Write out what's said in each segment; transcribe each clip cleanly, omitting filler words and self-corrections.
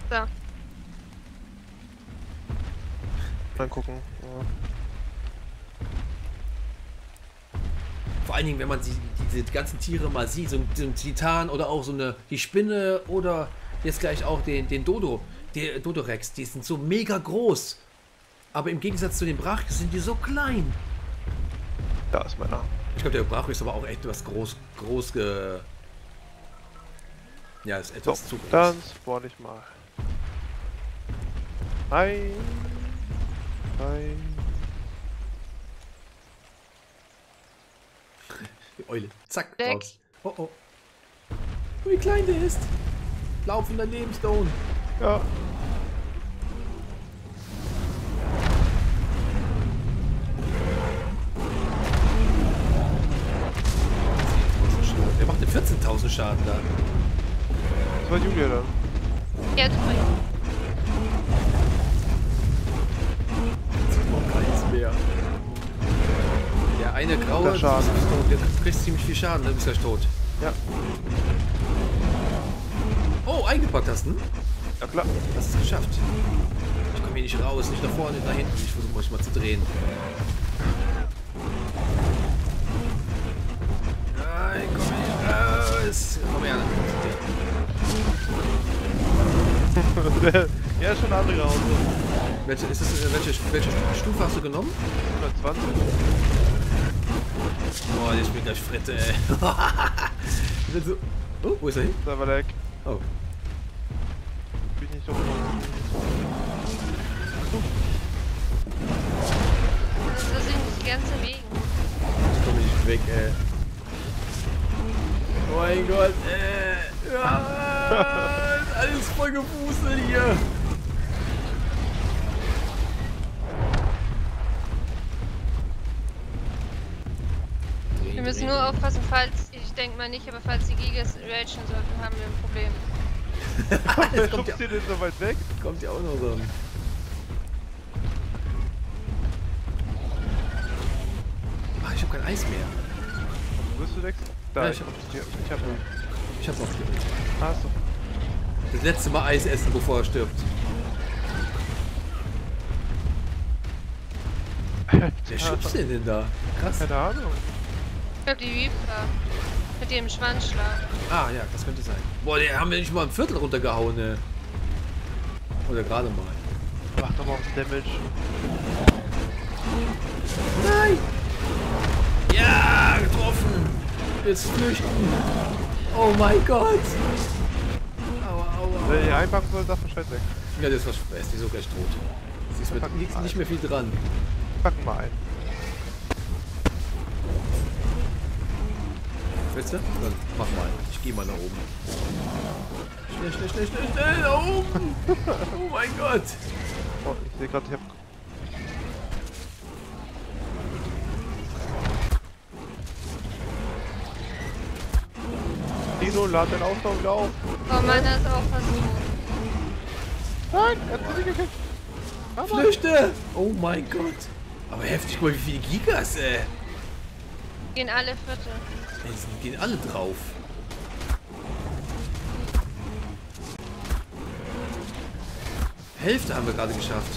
So. Mal gucken. Ja. Vor allen Dingen, wenn man diese ganzen Tiere mal sieht, so ein Titan oder auch die Spinne oder jetzt gleich auch den Dodorex, die sind so mega groß. Aber im Gegensatz zu den Brachios sind die so klein. Da ist meiner. Ich glaube, der Brachio ist aber auch echt etwas ja, ist etwas So, zu groß. dann spawn ich mal. Hi. Hi. Die Eule. Zack, Weg. raus. Oh oh. Wie klein der ist. Laufender Lebensstone. Ja. Der macht 14.000 Schaden da. Das war Julia dann. Jetzt bring. Sieht noch keins mehr. Der eine graue, Der Schaden. der kriegt ziemlich viel Schaden, dann ist er tot. Ja. Oh, eingepackt hast du? Ja klar. Hast es geschafft. Ich komme hier nicht raus, nicht nach vorne, nicht nach hinten. Ich versuche mich mal zu drehen. Nein, komm hier raus. Komm her. Ja, ist schon eine andere Hause. Welche Stufe hast du genommen? 120. Boah, der spielt gleich Fritte, ey. Ich bin so... Oh, wo ist er hin? Da war der. Oh. Bin ich nicht auf. Das sind die ganze Wegen. Ich komme nicht weg, ey. Oh mein Gott, ey. Ja, ist alles voll gefuselt hier. Wir müssen nur aufpassen, falls, ich denke mal nicht, aber falls die Gigas ragen sollten, haben wir ein Problem. Wer kommt schubst dir denn so weit weg? Kommt ja auch noch so. Ach, ich hab kein Eis mehr. Wo bist du weg? Da, Ja, ich hab noch. Ich hab noch. Achso. Das letzte Mal Eis essen, bevor er stirbt. Wer schubst den denn da? Krass. Keine Ahnung. Ich glaube, die Reaper. Mit dem Schwanzschlag. Ah, ja, das könnte sein. Boah, den haben wir nicht mal ein Viertel runtergehauen, ne? Oder gerade mal. Mach doch mal aufs Damage. Nein! Ja, getroffen! Jetzt flüchten! Oh mein Gott! Aua, aua. Wenn ihr einpacken soll, darf Bescheid weg. Ja, das ist die so gleich tot. Sie ist mit nicht mehr viel dran. Packen mal ein. Willst du? Dann mach mal. Ich geh mal nach oben. Schnell, schnell, schnell, schnell, schnell! Nach oben! Oh mein Gott! Oh, ich sehe gerade, ich hab. Dino, lad den Ausdauer wieder auf. Oh, meiner ist auch fast tot. Nein, er hat sich gekriegt. Flüchte! Oh mein Gott! Aber heftig, guck mal, wie viele Gigas, ey! Gehen alle Viertel. Die gehen alle drauf. Hälfte haben wir gerade geschafft.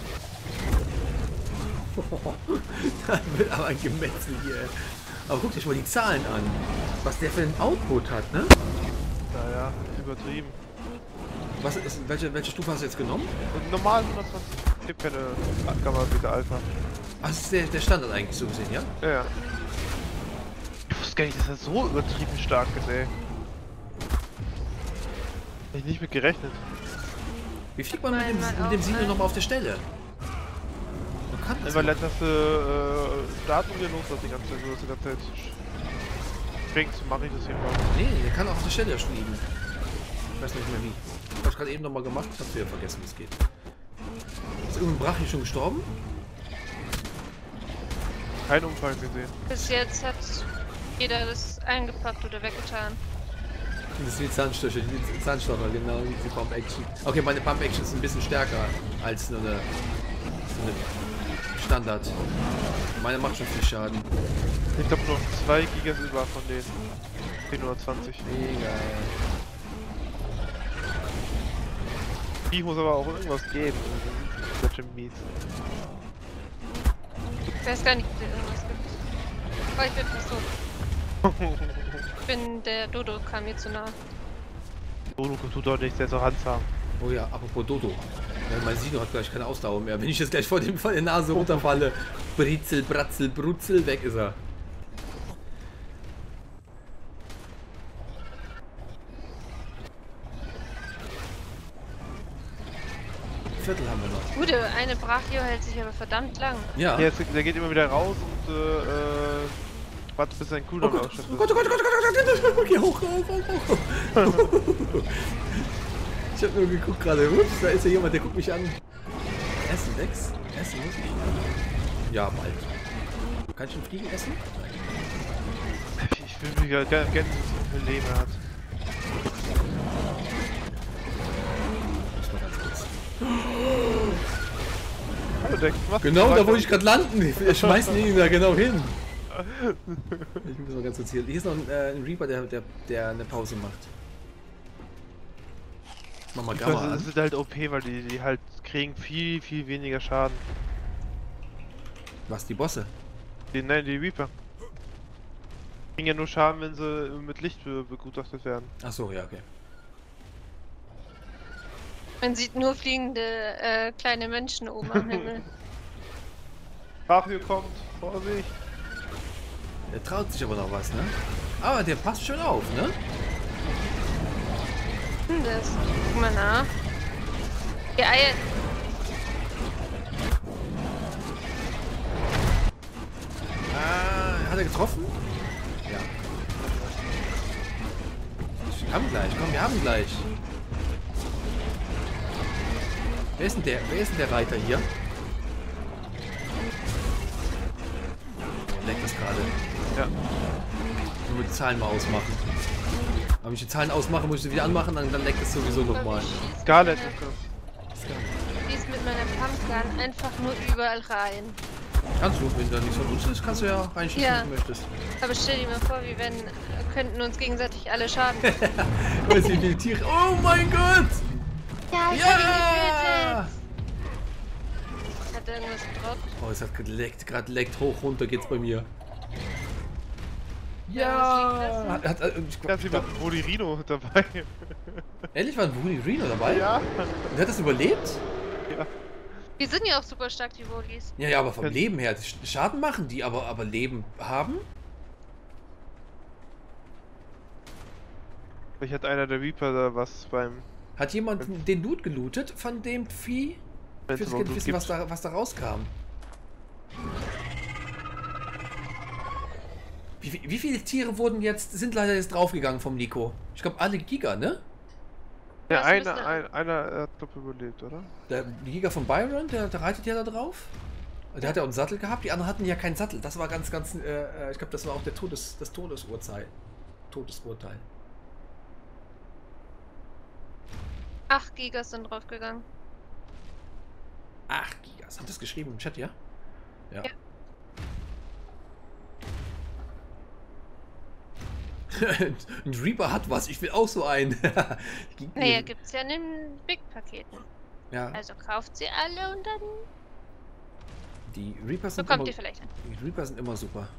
Da wird aber ein Gemetzel hier. Ey. Aber guckt euch mal die Zahlen an. Was der für einen Output hat, ne? Naja, übertrieben. Welche Stufe hast du jetzt genommen? Und normal 120. Gibt keine Gamma Beta Alpha. Ach, das ist der Standard eigentlich so gesehen, ja? Ja, ja. Ich wusste gar nicht, dass er so übertrieben stark ist, ey. Hätte ich nicht mit gerechnet. Wie fliegt man mit dem Sino nochmal auf der Stelle? Man kann das Weil nicht. letztens Daten und los hat die ganze Zeit, so dass die ganze Zeit springst, mache ich das hier mal. Nee, der kann auch auf der Stelle fliegen. Ich weiß nicht mehr wie. Ich hab's gerade eben nochmal gemacht, hab's wieder vergessen, wie es geht. Ist irgendein Brachi schon gestorben? Kein Unfall gesehen. Bis jetzt hat jeder das eingepackt oder weggetan. Das ist wie Zahnstocher, genau, diese Pump Action. Okay, meine Pump Action ist ein bisschen stärker als nur eine Standard. Meine macht schon viel Schaden. Ich glaube noch 2 Gigas über von den 10 oder 20. Mega. Vieh muss aber auch irgendwas geben. Das ist schon mies. Ich weiß gar nicht, ob es irgendwas gibt. Oh, ich bin fast tot. Ich bin, der Dodo kam mir zu nah. Dodo tut doch nichts, der ist doch handsam. Oh ja, apropos Dodo. Ja, mein Sino hat gleich keine Ausdauer mehr. Wenn ich jetzt gleich vor der Nase runterfalle, Britzel, Bratzel, Brutzel, weg ist er. Viertel haben wir noch. Gute, eine Brachio hält sich aber verdammt lang. Ja. Ja, der geht immer wieder raus und wartet bis sein Oh Cooldown Gott, ausschöpft. oh Gott, oh Gott, oh Gott, oh Gott, geh hoch, hoch. Ich hab nur geguckt gerade, ups, da ist ja jemand, der guckt mich an. Essen, Dex? Essen muss ich? Ja, bald. Kann ich einen Fliegen essen? Ich will mich ja gerne wissen, wie viel Leben er hat. Muss mal ganz kurz. Hallo Dex, was? Genau, da wo ich gerade landen. Wir schmeißen ihn da genau hin. Ich muss mal ganz kurz hier. Hier ist noch ein Reaper, der eine Pause macht. Mach mal Gamma an. Das ist halt OP, weil die halt kriegen viel weniger Schaden. Was, die Bosse? Nein, die Reaper. Kriegen ja nur Schaden, wenn sie mit Licht begutachtet werden. Achso, ja, okay. Man sieht nur fliegende kleine Menschen oben am Himmel. Brachio kommt, Vorsicht! Der traut sich aber noch was, ne? Aber der passt schön auf, ne? Das. Guck mal nach. Geeilt. Hat er getroffen? Ja. Wir haben gleich, komm, wir haben gleich. Wer ist denn der Reiter hier? Leckt das gerade. Ja. Nur die Zahlen mal ausmachen. Aber wenn ich die Zahlen ausmache, muss ich sie wieder anmachen, dann leckt es sowieso nochmal. Scarlet ist das. Schieß mit meiner Pumpgun einfach nur überall rein. Kannst du, wenn da nichts von uns ist, kannst du ja reinschießen, Ja. wenn du möchtest. Aber stell dir mal vor, wir könnten uns gegenseitig alle schaden. Weil sie viele Tiere. Oh mein Gott! Ja, ich hab ihn getötet. Hat er irgendwas gedroppt? Oh, es hat gerade leckt hoch, runter geht's bei mir. Ja, Hat, Da ist jemand Rino dabei. ehrlich war ein Woody Reno dabei? Ja. Und hat das überlebt? Wir sind ja auch super stark, die Wolis. Ja, ja, aber vom Leben her. Schaden machen die, aber Leben haben? Vielleicht hat einer der Reaper da was beim... Hat jemand den Loot gelootet von dem Vieh? Wenn's Ich will überhaupt wissen, gibt. was da rauskam. Wie viele Tiere sind leider jetzt draufgegangen vom Nico? Ich glaube alle Giga, ne? Ja, Das müsste- einer hat glaub überlebt, oder? Der Giga von Byron, der reitet ja da drauf. Der hat ja auch einen Sattel gehabt, die anderen hatten ja keinen Sattel. Das war ganz, ich glaube, das war auch das Todesurteil. 8 Gigas sind draufgegangen. 8 Gigas. Habt ihr das geschrieben im Chat, ja? Ja. Ja. Ein Reaper hat was, ich will auch so einen. Naja, gibt's ja in den Big-Paketen. Ja, Also kauft sie alle und dann die Reapers sind bekommt immer, ihr vielleicht einen. die Reaper sind immer super.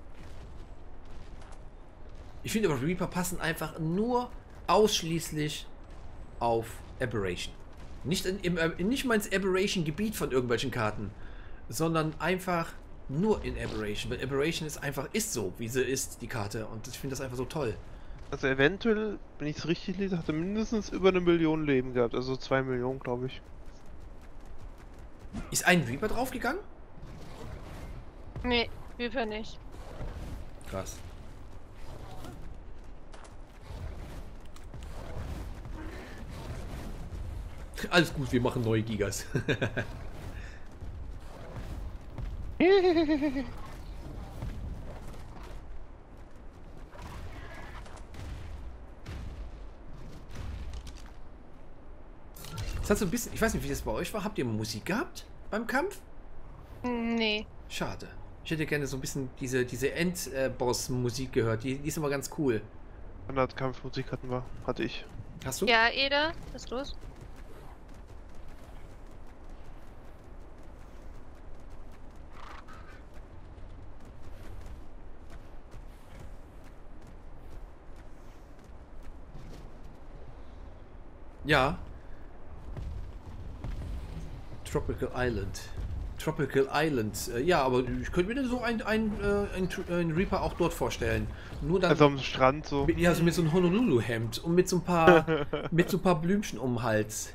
Ich finde aber Reaper passen einfach nur ausschließlich auf Aberration. Nicht mal ins Aberration-Gebiet von irgendwelchen Karten, sondern einfach nur in Aberration. Weil Aberration ist so, wie sie ist, die Karte. Und ich finde das einfach so toll. Also eventuell, wenn ich es richtig lese, hat er mindestens über 1 Million Leben gehabt. Also 2 Millionen, glaube ich. Ist ein Reaper draufgegangen? Nee, Reaper nicht. Krass. Alles gut, wir machen neue Gigas. Das hat so ein bisschen, ich weiß nicht, wie das bei euch war. Habt ihr Musik gehabt beim Kampf? Nee. Schade. Ich hätte gerne so ein bisschen diese Endboss-Musik gehört. Die ist immer ganz cool. Standardkampfmusik hatte ich. Hast du? Ja, Eda, was ist los? Ja. Tropical Island. Tropical Island. Ja, aber ich könnte mir dann so ein Reaper auch dort vorstellen. Nur dann. Also am Strand so. Ja, so mit so einem Honolulu-Hemd und mit so ein paar Blümchen um den Hals.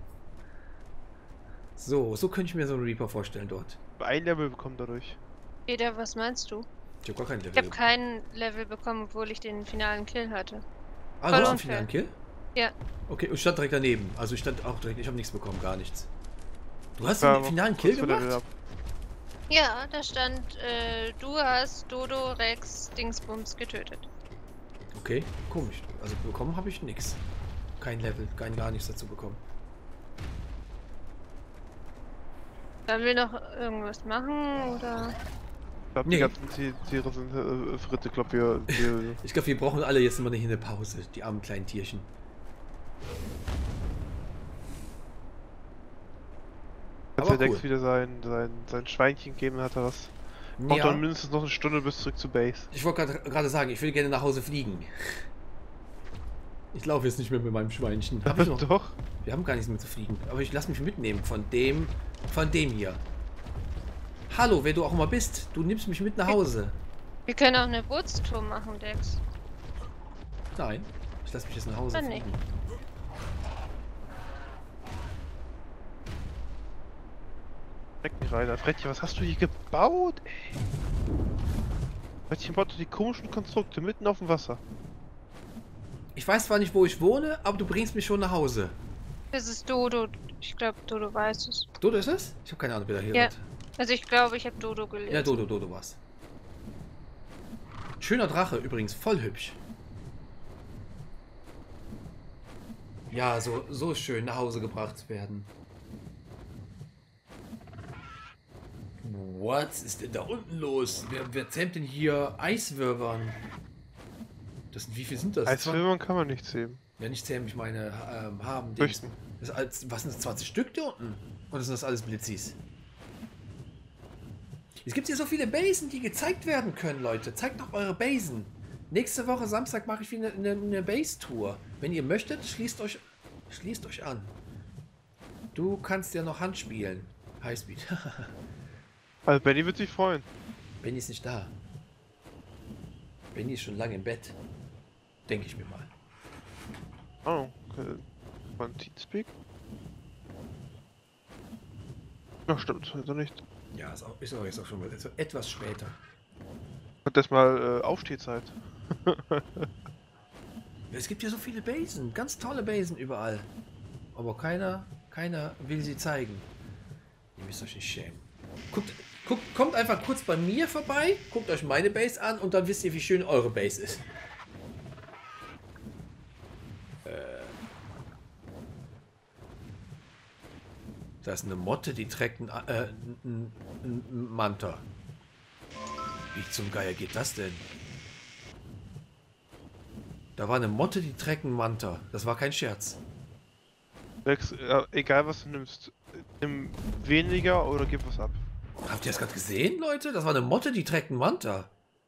So könnte ich mir so einen Reaper vorstellen dort. Ein Level bekommen dadurch. Peter, was meinst du? Ich habe gar kein Level. Ich habe kein Level bekommen, obwohl ich den finalen Kill hatte. Ah, voll du hast einen unfair. finalen Kill? Ja. Okay, und ich stand direkt daneben. Also ich stand auch direkt, ich habe nichts bekommen, gar nichts. Du hast Ja, den finalen Kill kurz vor Level gemacht? up. Ja, da stand, du hast Dodo Rex Dingsbums getötet. Okay, komisch. Also bekommen habe ich nichts. Kein Level, gar nichts dazu bekommen. Sollen wir noch irgendwas machen, oder? Ich glaube, Nee. die ganzen Tiere sind Fritte. Ich glaube, wir Ich glaube, wir brauchen alle jetzt immer eine Pause, die armen kleinen Tierchen. als Aber der Dex cool. wieder sein Schweinchen gegeben hat, er was. Braucht Ja, dann mindestens noch eine Stunde bis zurück zu Base. ich wollte gerade sagen, ich will gerne nach Hause fliegen. Ich laufe jetzt nicht mehr mit meinem Schweinchen. Hab ich noch? Doch. Wir haben gar nichts mehr zu fliegen. Aber ich lasse mich mitnehmen von dem hier. Hallo, wer du auch immer bist. Du nimmst mich mit nach Hause. Wir können auch eine Bootstour machen, Dex. Nein, ich lasse mich jetzt nach Hause Dann fliegen. Leck mich rein. Frettchen, was hast du hier gebaut, ey? Frettchen baut die komischen Konstrukte mitten auf dem Wasser. Ich weiß zwar nicht, wo ich wohne, aber du bringst mich schon nach Hause. Das ist Dodo. Ich glaube, Dodo weiß es. Dodo ist es? Ich habe keine Ahnung, wer da hier Ja. ist. Also ich glaube, ich habe Dodo gelesen. Ja, Dodo war's. Schöner Drache übrigens, voll hübsch. Ja, so schön nach Hause gebracht werden. Was ist denn da unten los? Wer zähmt denn hier Eiswürmern? Wie viel sind das? Als Filmern kann man nicht sehen. Ja, nicht zähmen, ich meine, haben. Fürchten. Was sind das, 20 Stück da unten? Oder sind das alles Blitzis? Es gibt hier so viele Basen, die gezeigt werden können, Leute. Zeigt doch eure Basen. Nächste Woche Samstag mache ich wieder eine Base-Tour. Wenn ihr möchtet, schließt euch an. Du kannst ja noch Hand spielen. Highspeed. Also Benny wird sich freuen. Benny ist nicht da. Benny ist schon lange im Bett. Denke ich mir mal. Oh, okay. Von Teamspeak? Ach, stimmt, also nicht. Ja, ist auch jetzt auch schon mal etwas später. Hat erstmal Aufstehzeit. Es gibt ja so viele Basen, ganz tolle Basen überall. Aber keiner will sie zeigen. Ihr müsst euch nicht schämen. Kommt einfach kurz bei mir vorbei, guckt euch meine Base an und dann wisst ihr, wie schön eure Base ist. Da ist eine Motte, die trägt einen Manta. Wie zum Geier geht das denn? Da war eine Motte, die trägt einen Manta. Das war kein Scherz. Lex, egal was du nimmst, nimm weniger oder gib was ab. Habt ihr das gerade gesehen, Leute? Das war eine Motte, die trägt einen Manta.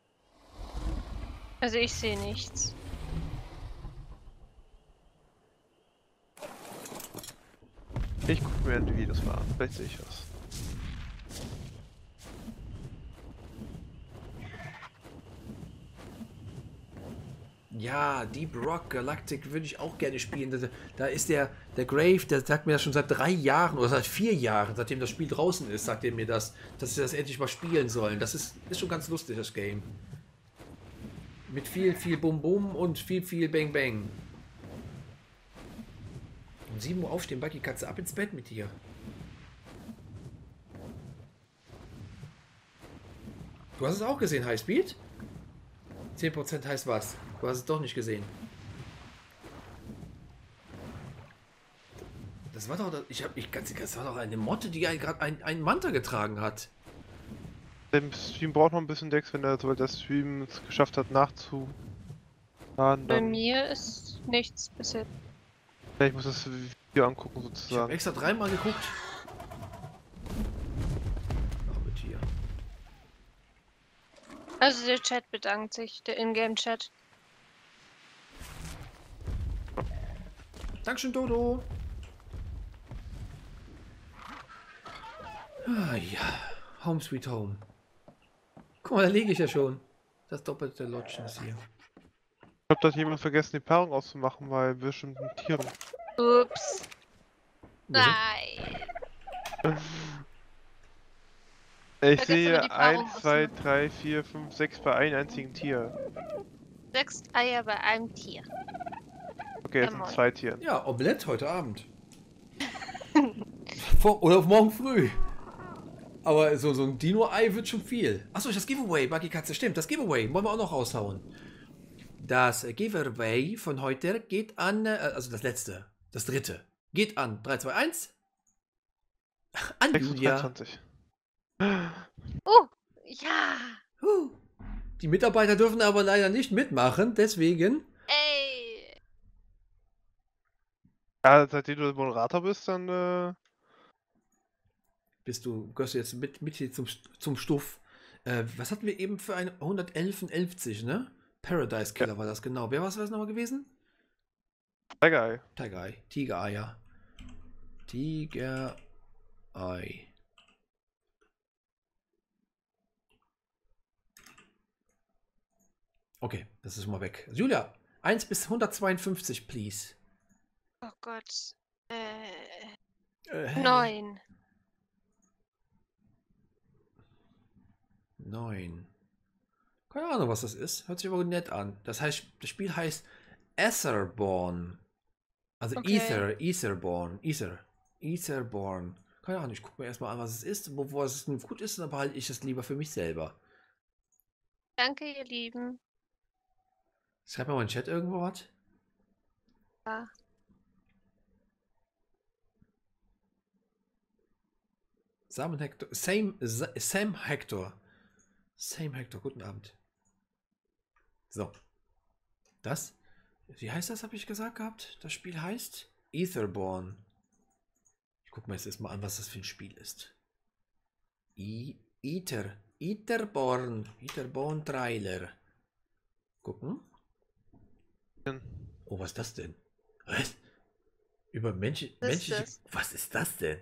Also ich sehe nichts. Ich gucke mir die Videos mal an, vielleicht sehe ich was. Ja, Deep Rock Galactic würde ich auch gerne spielen. Da ist der Grave, der sagt mir das schon seit 3 Jahren oder seit 4 Jahren, seitdem das Spiel draußen ist, sagt er mir das, dass sie das endlich mal spielen sollen. Das ist schon ganz lustig, das Game. Mit viel Bum Bum und viel Bang Bang. Um 7 Uhr aufstehen, Bucky, Katze, ab ins Bett mit dir. Du hast es auch gesehen, Highspeed? 10% heißt was? Du hast es doch nicht gesehen. Das war doch, das war doch eine Motte, die gerade einen Manta getragen hat. Der Stream braucht noch ein bisschen Dex, wenn er sobald der Stream es geschafft hat nachzuladen. Bei Dann mir ist nichts bisher. ja, ich muss das Video angucken Ich habe sozusagen. extra 3-mal geguckt. Arme Tier. Also der Chat bedankt sich, der Ingame-Chat. Dankeschön, Dodo. Ah ja, Home Sweet Home. Guck mal, da liege ich ja schon. Das doppelte Lodgen ist hier. Ich glaube, da hat jemand vergessen, die Paarung auszumachen, bei bestimmten Tieren. Ups. Wo sind- Nein. Ich Vergessen wir sehe die Paarung 1, 2, auszumachen. 3, 4, 5, 6 bei einem einzigen Tier. 6 Eier bei einem Tier. Okay, jetzt Ja, sind moin. 2 Tieren. Ja, Omelette heute Abend. Oder morgen früh. Aber so ein Dino-Ei wird schon viel. Achso, das Giveaway, Buggy Katze, stimmt. Das Giveaway wollen wir auch noch raushauen. Das Giveaway von heute geht an, also das letzte, das dritte, geht an 3, 2, 1. An 6 und Julia. 23. Oh, ja. Die Mitarbeiter dürfen aber leider nicht mitmachen, deswegen. Ey. Ja, seitdem du Moderator bist, dann Gehörst du jetzt mit hier zum Stuff. Was hatten wir eben für eine 111,11, ne? Paradise Killer war das, genau. Wer war es nochmal gewesen? Tiger-Eye. Tiger Eye. Tiger Eier. Tiger Eye. Okay, das ist schon mal weg. Julia, 1 bis 152, please. Oh Gott. 9. 9. Keine Ahnung, was das ist. Hört sich aber nett an. Das heißt, das Spiel heißt Etherborn. Also Okay. Etherborn. Keine Ahnung, ich gucke mir erstmal an, was es ist, wovor es nun gut ist, dann behalte ich es lieber für mich selber. Danke, ihr Lieben. Schreib mal in den Chat irgendwo was. Ja. Sam Hector. Sam Hector. Sam Hector, guten Abend. So. Das. Wie heißt das, habe ich gesagt gehabt? Das Spiel heißt Etherborn. Ich gucke mir jetzt erstmal an, was das für ein Spiel ist. Etherborn. Etherborn Trailer. Gucken. Oh, was ist das denn? Was? Über Was ist menschliche. das? Was ist das denn?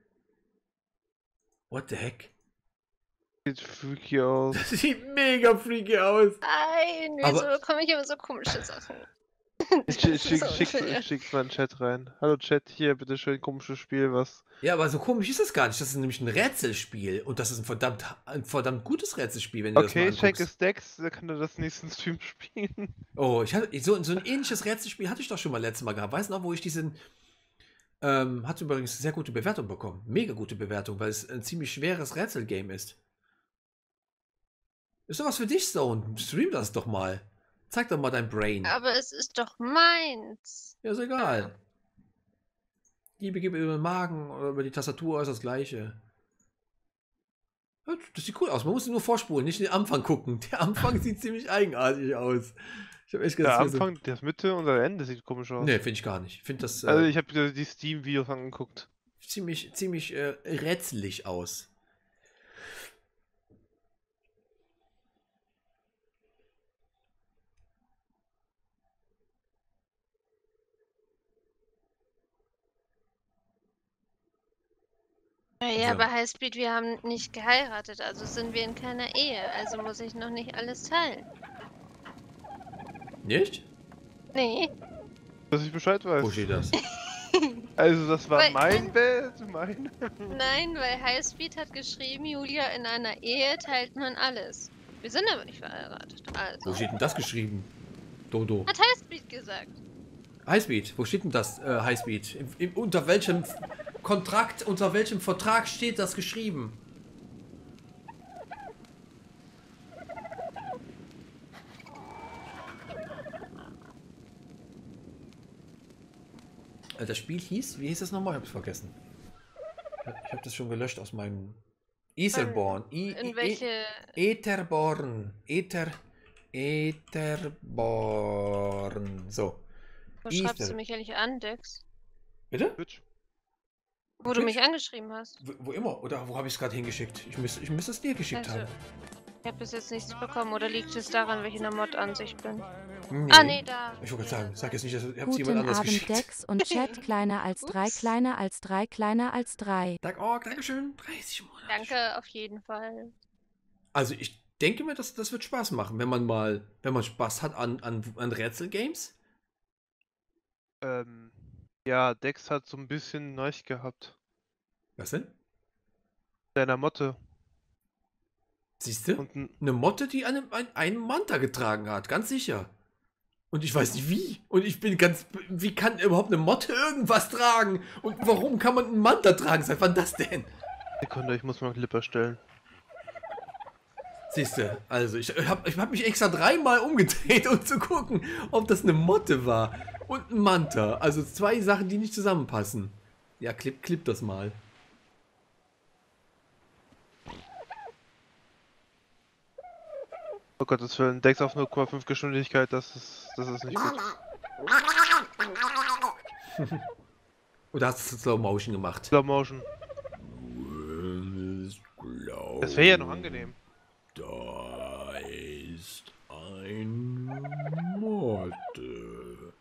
What the heck? Sieht freaky aus. Das sieht mega freaky aus. Nein, wieso Aber- bekomme ich immer so komische Sachen? Ich Das ist so unfair. schick's mal in den Chat rein. Hallo Chat, hier, bitte schön, komisches Spiel, was. Ja, aber so komisch ist das gar nicht. Das ist nämlich ein Rätselspiel. Und das ist ein verdammt gutes Rätselspiel, wenn du Okay, das mal check anguckst. Stacks, da kann er das nächsten Stream spielen. Oh, so ein ähnliches Rätselspiel hatte ich doch schon mal letztes Mal gehabt. Weißt du noch, wo ich diesen... hat übrigens sehr gute Bewertung bekommen. Mega gute Bewertung, weil es ein ziemlich schweres Rätselgame ist. Ist doch was für dich, Stone. Stream das doch mal. Zeig doch mal dein Brain. Aber es ist doch meins. Ja, ist egal. Liebe geht über den Magen oder über die Tastatur ist das gleiche. Ja, das sieht cool aus. Man muss nur vorspulen, nicht den Anfang gucken. Der Anfang sieht ziemlich eigenartig aus. Ich habe echt Der ganz Anfang, das Mitte und das Ende sieht komisch aus. Nee, finde ich gar nicht. Ich finde das Also ich habe die Steam-Videos angeguckt. ziemlich rätselig aus. Naja, So. bei Highspeed, wir haben nicht geheiratet, also sind wir in keiner Ehe. Also muss ich noch nicht alles teilen. Nicht? Nee. Dass ich Bescheid weiß. Wo steht das? Also das war Weil- mein Bett, mein... Nein, weil Highspeed hat geschrieben, Julia, in einer Ehe teilt man alles. Wir sind aber nicht verheiratet. Wo Also. steht denn das geschrieben? Dodo. Hat Highspeed gesagt. Highspeed, wo steht denn das Highspeed? Unter welchem Kontrakt, unter welchem Vertrag steht das geschrieben? Das Spiel hieß, wie hieß das nochmal? Ich hab's vergessen. Ich habe das schon gelöscht aus meinem Etherborn. In welche. Etherborn. Etherborn. So. Wo schreibst Ether. du mich eigentlich an, Dex? Bitte? Twitch. Wo du mich angeschrieben hast. Wo immer? Oder wo habe ich es gerade hingeschickt? Ich müsste es dir geschickt Also, haben. ich habe bis jetzt nichts bekommen. Oder liegt es daran, welche Mod-Ansicht bin? Nee. Ah, nee, da. Ich wollte gerade sagen, sag jetzt nicht, dass jemand Guten anderes Abend, geschickt. Dex und Chat kleiner als 3, Ups. kleiner als 3, kleiner als 3. Dankeschön. 30 Monate. Danke, auf jeden Fall. Also ich denke mir, das wird Spaß machen, wenn man Spaß hat an Rätselgames. Ja, Dex hat so ein bisschen Neuch gehabt. Was denn? Deiner Motte. Siehst du? Und Eine Motte, die einen Manta getragen hat, ganz sicher. Und ich weiß nicht wie. Und ich bin ganz... Wie kann überhaupt eine Motte irgendwas tragen? Und warum kann man einen Manta tragen? Seit wann das denn? Sekunde, ich muss mal einen Clipper stellen. Siehst du, also ich hab mich extra 3-mal umgedreht, um zu gucken, ob das eine Motte war. Und ein Manta. Also 2 Sachen, die nicht zusammenpassen. Ja, klipp das mal. Oh Gottes Willen, Dex auf 0,5 Geschwindigkeit, das ist nicht gut. Oder hast du Slow Motion gemacht? Slow Motion. Das wäre ja noch angenehm. Da ist ein Motte.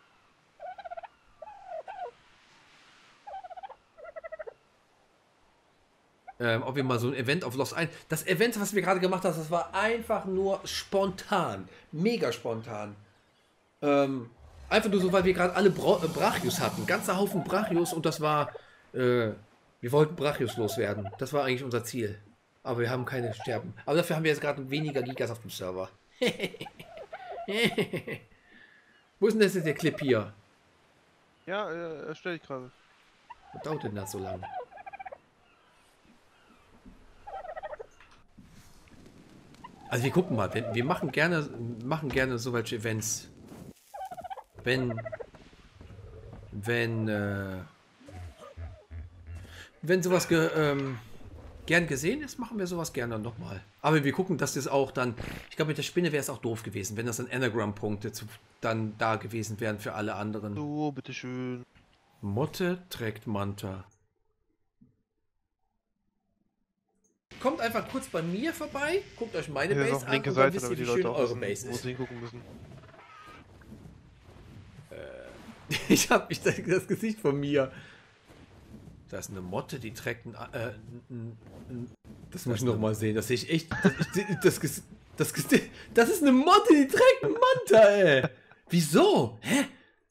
Ob wir mal so ein Event auf Lost ein. Das Event, was wir gerade gemacht haben, das war einfach nur spontan. Mega spontan. Einfach nur so, weil wir gerade alle Brachios hatten. Ganzer Haufen Brachios und das war. Wir wollten Brachios loswerden. Das war eigentlich unser Ziel. Aber wir haben keine Sterben. Aber dafür haben wir jetzt gerade weniger Gigas auf dem Server. Wo ist denn das jetzt der Clip hier? Ja, erstelle ich gerade. Was dauert denn das so lange? Also wir gucken mal, wir machen gerne so welche Events. Wenn sowas gern gesehen ist, machen wir sowas gerne nochmal. Aber wir gucken, dass das auch dann, ich glaube mit der Spinne wäre es auch doof gewesen, wenn das dann Anagram-Punkte dann da gewesen wären für alle anderen. So, bitteschön. Motte trägt Manta. Kommt einfach kurz bei mir vorbei, guckt euch meine Hier ist Base auch an linke und dann Seite, wisst ihr, damit die wie schön Leute auch eure wissen, Base wo ist. sie hingucken müssen. Ich hab das Gesicht von mir. Da ist eine Motte, die trägt das muss ich noch mal sehen. Das sehe ich echt. Das ist eine Motte, die trägt einen Manta, ey. Wieso? Hä?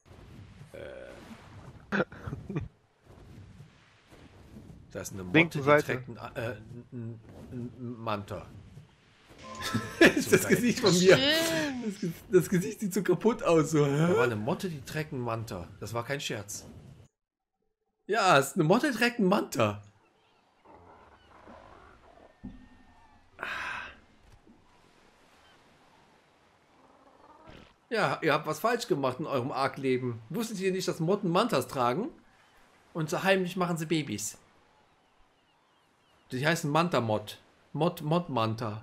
Da ist eine Motte, Linke die Seite. trägt einen Manta. Das ist das Gesicht von mir. Das Gesicht sieht so kaputt aus. So. Da war eine Motte, die trägt einen Manta. Das war kein Scherz. Ja, es ist eine Motte, die trägt einen Manta. Ja, ihr habt was falsch gemacht in eurem Ark-Leben. Wusstet ihr nicht, dass Motten Mantas tragen? Und so heimlich machen sie Babys. Die heißen Manta-Mod. Mod-Manta.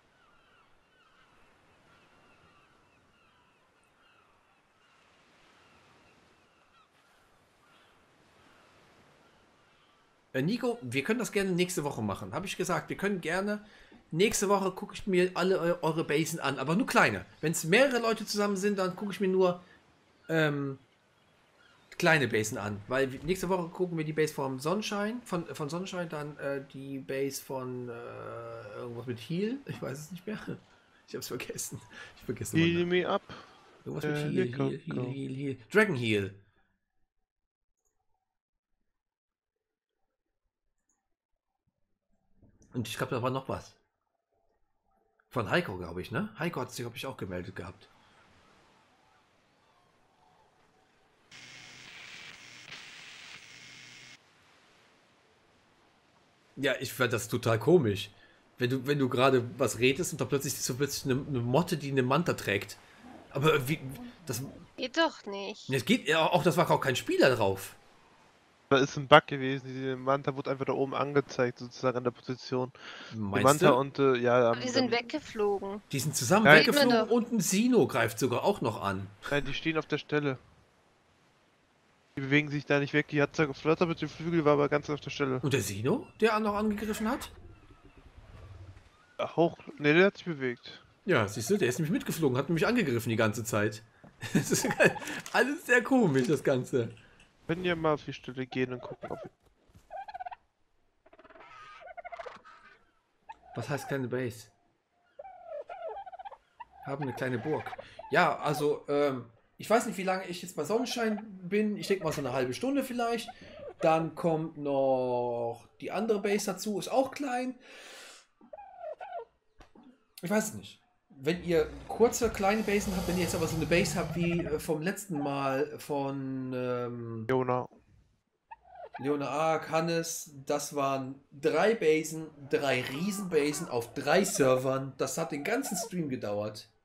Nico, wir können das gerne nächste Woche machen. Habe ich gesagt, wir können gerne. Nächste Woche gucke ich mir alle eure Basen an, aber nur kleine. Wenn es mehrere Leute zusammen sind, dann gucke ich mir nur kleine Basen an. Weil nächste Woche gucken wir die Base vom Sonnenschein, von Sonnenschein, dann die Base von irgendwas mit Heal. Ich weiß es nicht mehr. Ich habe es vergessen. Ich vergesse Heal me up. irgendwas mit Heal. Dragon Heal. Und ich glaube, da war noch was. Von Heiko, glaube ich, ne? Heiko hat sich, glaube ich, auch gemeldet gehabt. Ja, ich fand das total komisch. Wenn du gerade was redest und da plötzlich ist so plötzlich eine Motte, die eine Manta trägt. Aber wie, das... Geht doch nicht. Es geht, ja, auch das war auch kein Spieler drauf. Da ist ein Bug gewesen, die Manta wurde einfach da oben angezeigt, sozusagen an der Position. Die Meinst Manta du? und ja, Aber die sind weggeflogen. Die sind zusammen Nein. weggeflogen Sieht man doch. und ein Sino greift sogar auch noch an. nein, die stehen auf der Stelle. Die bewegen sich da nicht weg, die hat zwar geflattert mit dem Flügel, war aber ganz auf der Stelle. Und der Sino, der noch angegriffen hat? Ach, hoch. Ne, der hat sich bewegt. Ja, siehst du, der ist nämlich mitgeflogen, hat mich angegriffen die ganze Zeit. Das ist alles sehr komisch, das Ganze. Können ja mal auf die Stelle gehen und gucken, ob... Was heißt kleine Base? Haben eine kleine Burg. Ja, also, ich weiß nicht, wie lange ich jetzt bei Sonnenschein bin. Ich denke mal so eine halbe Stunde vielleicht. Dann kommt noch die andere Base dazu, ist auch klein. Ich weiß es nicht. Wenn ihr kurze, kleine Basen habt, wenn ihr jetzt aber so eine Base habt wie vom letzten Mal von Leona Ark, Hannes, das waren 3 Basen, 3 Riesenbasen auf 3 Servern. Das hat den ganzen Stream gedauert.